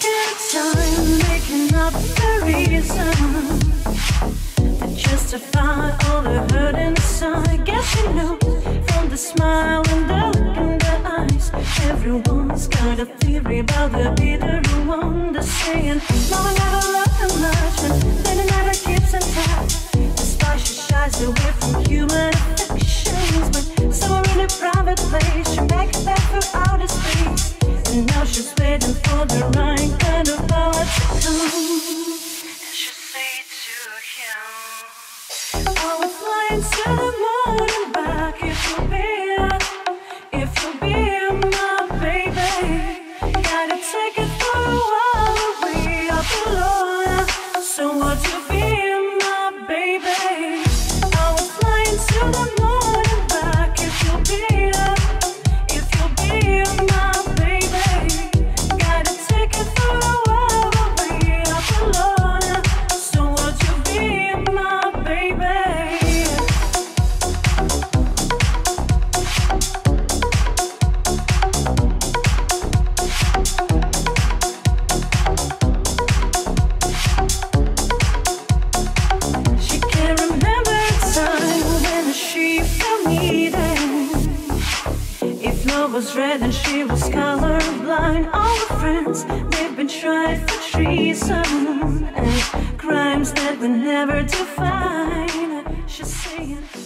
time making up the reason to justify all the hurt inside. Guess you know from the smile and the look in the eyes, everyone's got a theory about the bitter one. They're saying mama never loved her much, and then it never keeps in touch. Despite she shies away from human affections, but somewhere in a private place she makes back for outer space. And now she's waiting for the right kind of power to come. And she'll say to him, I will fly into the moon and back if you'll be my baby. Gotta take it for a while, we are alone. So would you be my baby? I will fly into the moon and back if you'll be my baby. Gotta take it for a while, we are alone. So would you be my baby? She can't remember a time when she felt needed. If love was red and she was colorblind, all her friends, they've been tried for treason and crimes that were never defined. She's saying